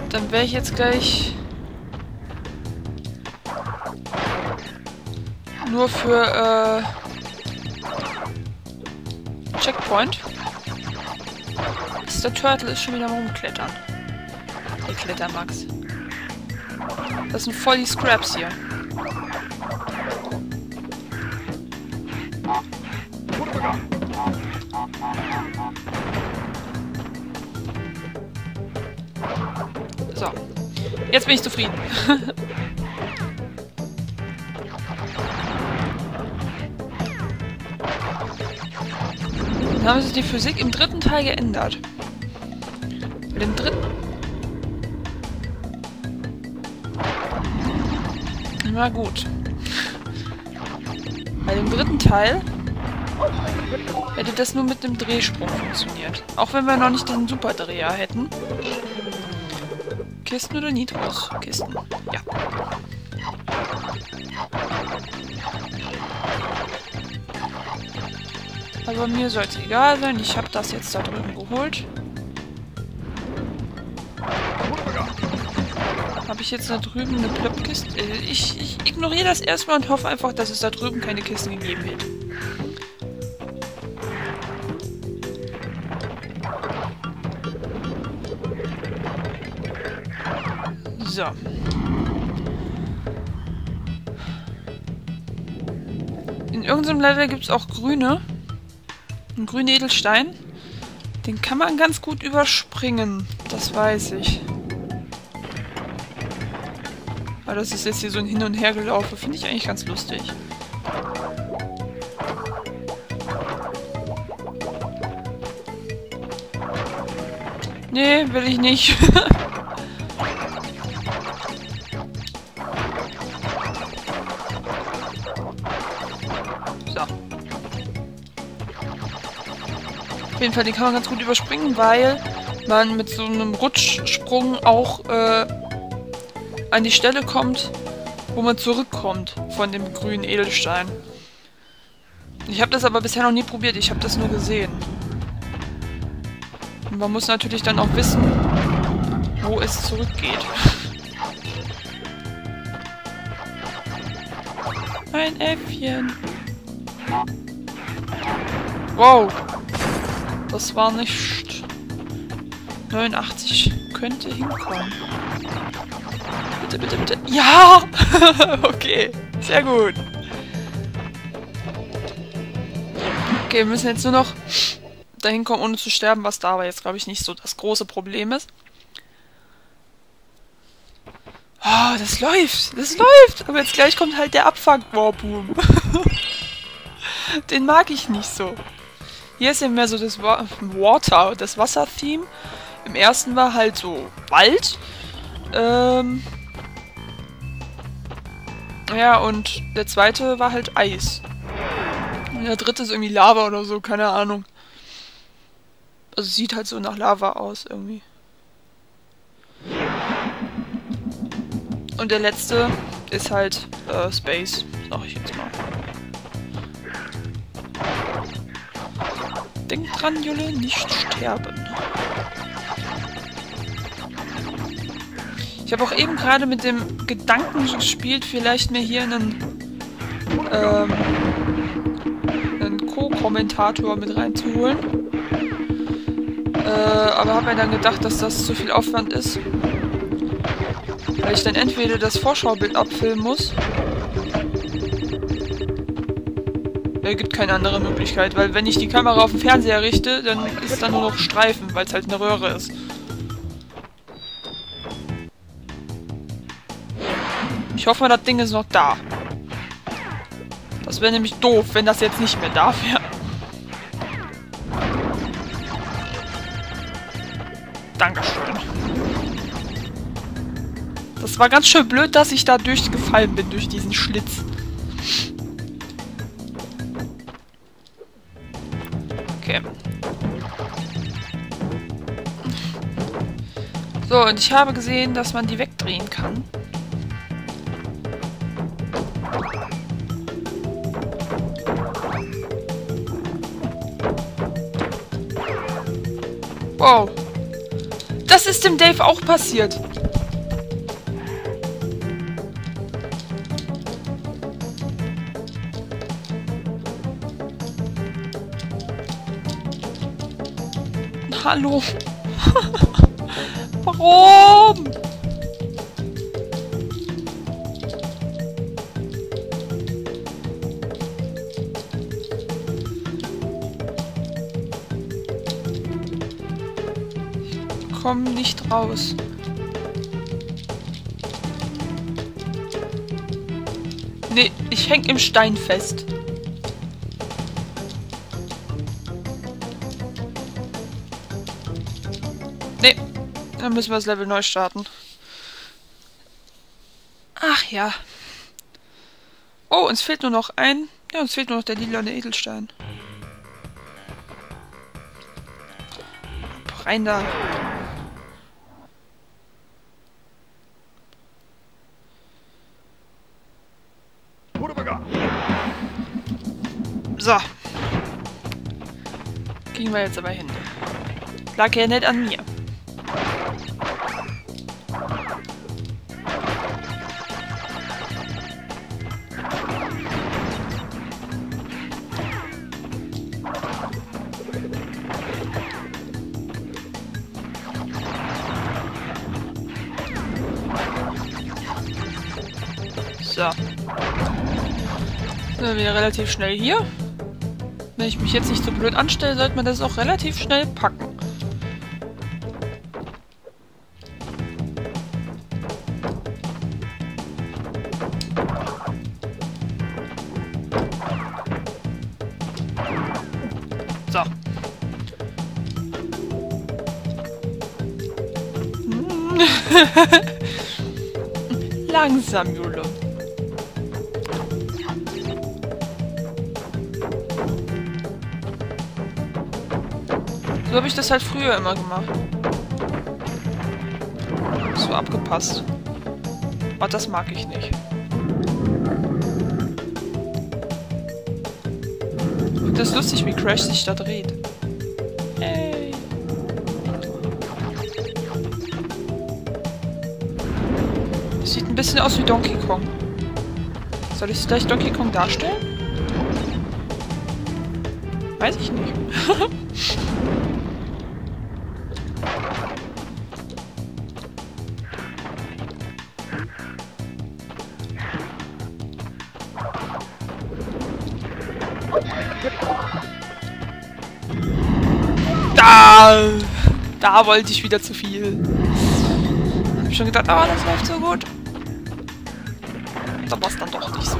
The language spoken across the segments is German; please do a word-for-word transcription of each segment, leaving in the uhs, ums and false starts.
Dann wäre ich jetzt gleich nur für äh, Checkpoint. Der Turtle ist schon wieder am Rumklettern. Der Klettermax. Das sind voll die Scraps hier. So. Jetzt bin ich zufrieden. Dann haben sich die Physik im dritten Teil geändert. Bei dem dritten... Na gut. Bei dem dritten Teil hätte das nur mit dem Drehsprung funktioniert. Auch wenn wir noch nicht den Superdreher hätten. Kisten oder Nitros? Kisten. Ja. Aber mir soll es egal sein. Ich habe das jetzt da drüben geholt. Habe ich jetzt da drüben eine Plöppkiste? Ich, ich ignoriere das erstmal und hoffe einfach, dass es da drüben keine Kisten gegeben hätte. So. In irgendeinem Level gibt es auch grüne. Einen grünen Edelstein. Den kann man ganz gut überspringen. Das weiß ich. Aber das ist jetzt hier so ein Hin- und Hergelaufen. Finde ich eigentlich ganz lustig. Nee, will ich nicht. So. Auf jeden Fall, den kann man ganz gut überspringen, weil man mit so einem Rutschsprung auch äh, an die Stelle kommt, wo man zurückkommt von dem grünen Edelstein. Ich habe das aber bisher noch nie probiert, ich habe das nur gesehen. Und man muss natürlich dann auch wissen, wo es zurückgeht. Ein Äffchen. Wow. Das war nicht... neunundachtzig könnte hinkommen. Bitte, bitte, bitte. Ja! Okay, sehr gut. Okay, wir müssen jetzt nur noch dahin kommen, ohne zu sterben, was da aber jetzt, glaube ich, nicht so das große Problem ist. Oh, das läuft! Das läuft! Aber jetzt gleich kommt halt der Abfuck-Warboom. Den mag ich nicht so. Hier ist ja mehr so das Wa Water, das Wasser-Theme. Im ersten war halt so Wald. Ähm... Ja, und der zweite war halt Eis. Und der dritte ist irgendwie Lava oder so, keine Ahnung. Also sieht halt so nach Lava aus irgendwie. Und der letzte ist halt äh, Space, sag ich jetzt mal. Denk dran, Jule, nicht sterben. Ich habe auch eben gerade mit dem Gedanken gespielt, vielleicht mir hier einen, ähm, einen Co-Kommentator mit reinzuholen. Äh, aber habe mir dann gedacht, dass das zu viel Aufwand ist. Weil ich dann entweder das Vorschaubild abfilmen muss. Es gibt keine andere Möglichkeit, weil wenn ich die Kamera auf den Fernseher richte, dann ist da nur noch Streifen, weil es halt eine Röhre ist. Ich hoffe mal, das Ding ist noch da. Das wäre nämlich doof, wenn das jetzt nicht mehr da wäre. Dankeschön. Das war ganz schön blöd, dass ich da durchgefallen bin, durch diesen Schlitz. Okay. So, und ich habe gesehen, dass man die wegdrehen kann. Wow. das ist dem Dave auch passiert. Hallo. Warum? Ich komme nicht raus. Nee, ich häng im Stein fest. Nee, dann müssen wir das Level neu starten. Ach ja. Oh, uns fehlt nur noch ein... Ja, uns fehlt nur noch der lilane Edelstein. Rein da. So. Gehen wir jetzt aber hin. Lag ja nicht an mir. So. Sind wir wieder relativ schnell hier. Wenn ich mich jetzt nicht so blöd anstelle, sollte man das auch relativ schnell packen. So. Langsam, Jule. So habe ich das halt früher immer gemacht. So abgepasst. Oh, das mag ich nicht. Ich finde das lustig, wie Crash sich da dreht. Hey. Das sieht ein bisschen aus wie Donkey Kong. Soll ich gleich Donkey Kong darstellen? Weiß ich nicht. Da! Da wollte ich wieder zu viel. Hab ich schon gedacht, aber das läuft so gut. Da war es dann doch nicht so.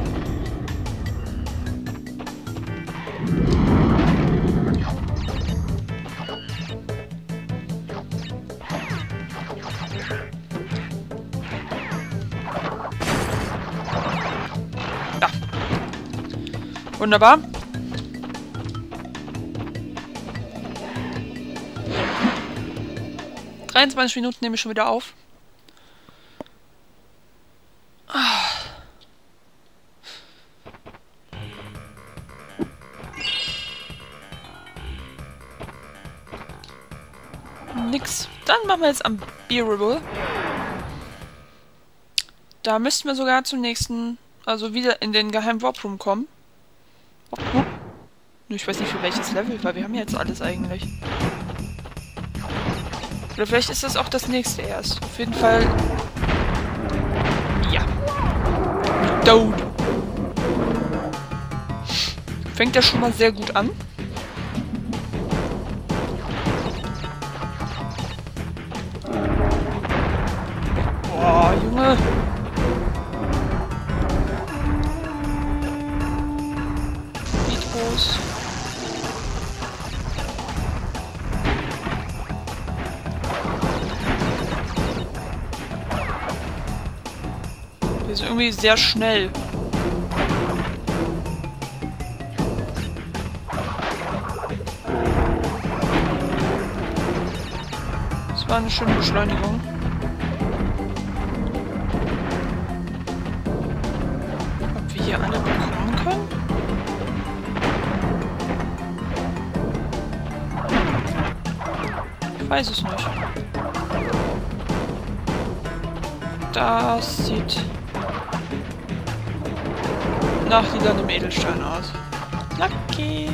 Ja. Wunderbar. dreiundzwanzig Minuten nehme ich schon wieder auf. Ah. Nix. Dann machen wir jetzt Unbearable. Da müssten wir sogar zum nächsten, also wieder in den geheimen Warp Room kommen. Ich weiß nicht für welches Level, weil wir haben ja jetzt alles eigentlich. Oder vielleicht ist das auch das nächste erst. Auf jeden Fall... Ja. Dude. Fängt ja schon mal sehr gut an. Boah, Junge. Nitros. Wir sind irgendwie sehr schnell. Das war eine schöne Beschleunigung. Ob wir hier alle bekommen können? Ich weiß es nicht. Das sieht nach lilanem Edelstein aus. Lucky!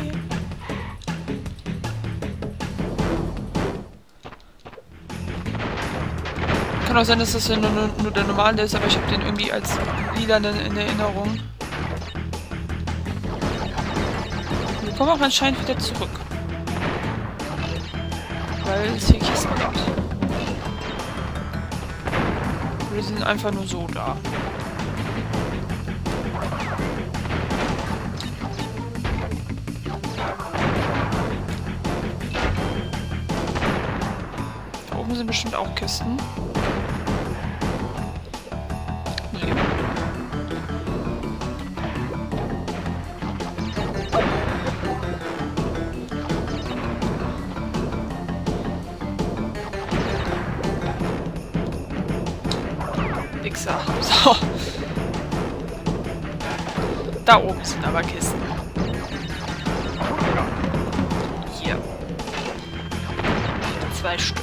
Kann auch sein, dass das ja nur, nur, nur der normale ist, aber ich habe den irgendwie als lilanen in Erinnerung. Wir kommen auch anscheinend wieder zurück. Weil es hier Kisten gibt. Wir sind einfach nur so da. Da oben sind bestimmt auch Kisten. Nee. Wichser. So. Da oben sind aber Kisten. Hier. Zwei Stück.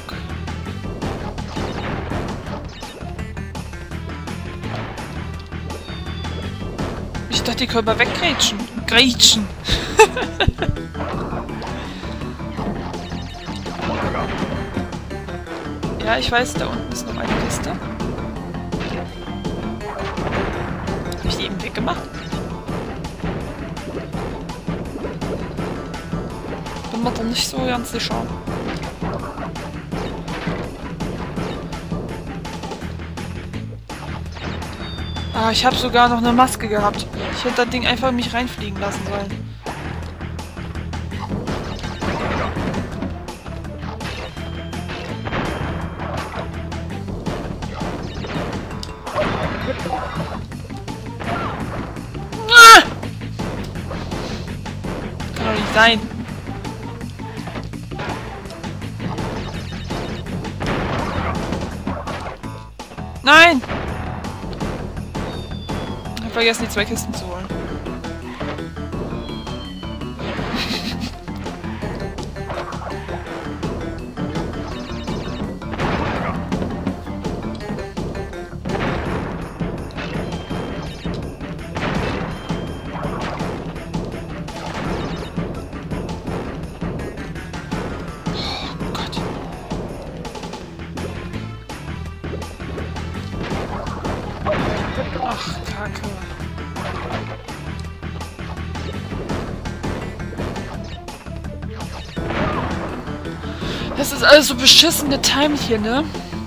Ich dachte, die können wir weggrätschen. Grätschen. Ja, ich weiß, da unten ist noch eine Kiste. Habe ich die eben weggemacht? Bin mir doch nicht so ganz sicher. Ah, ich habe sogar noch eine Maske gehabt. Ich hätte das Ding einfach in mich reinfliegen lassen sollen. Ah! Kann doch nicht sein. Nein! Ich habe vergessen, die zwei Kisten zu holen. Oh Gott. Ach, Kacke. Das ist alles so beschissen getimed hier, ne?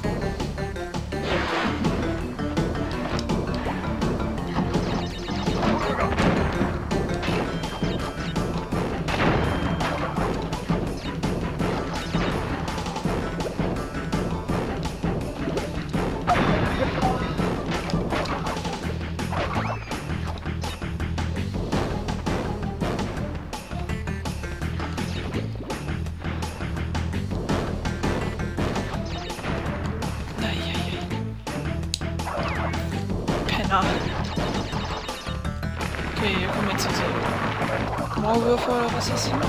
Okay, hier kommen jetzt diese Maulwürfe oder was ist hier?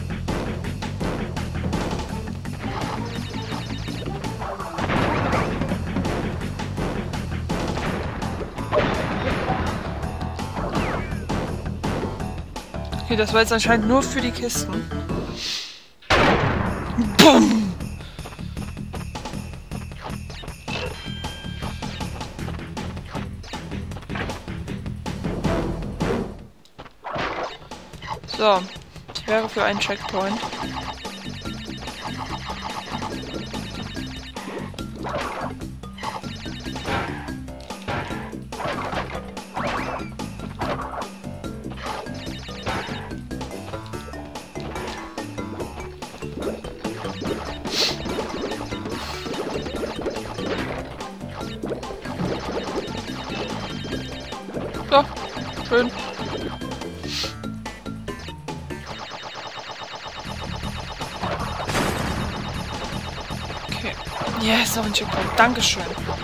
Okay, das war jetzt anscheinend nur für die Kisten. Bumm! So, ich wäre für einen Checkpoint. So, schön. Ja, ist noch ein Checkpoint. Dankeschön.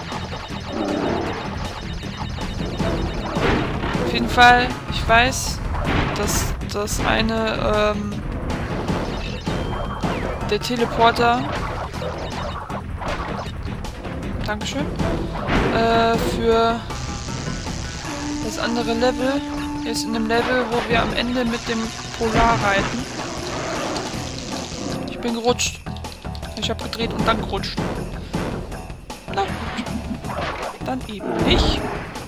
Auf jeden Fall, ich weiß, dass das eine, ähm, der Teleporter Dankeschön. Äh, für das andere Level ist in dem Level, wo wir am Ende mit dem Polar reiten. Ich bin gerutscht. Ich habe gedreht und dann gerutscht. Na gut. Dann eben nicht.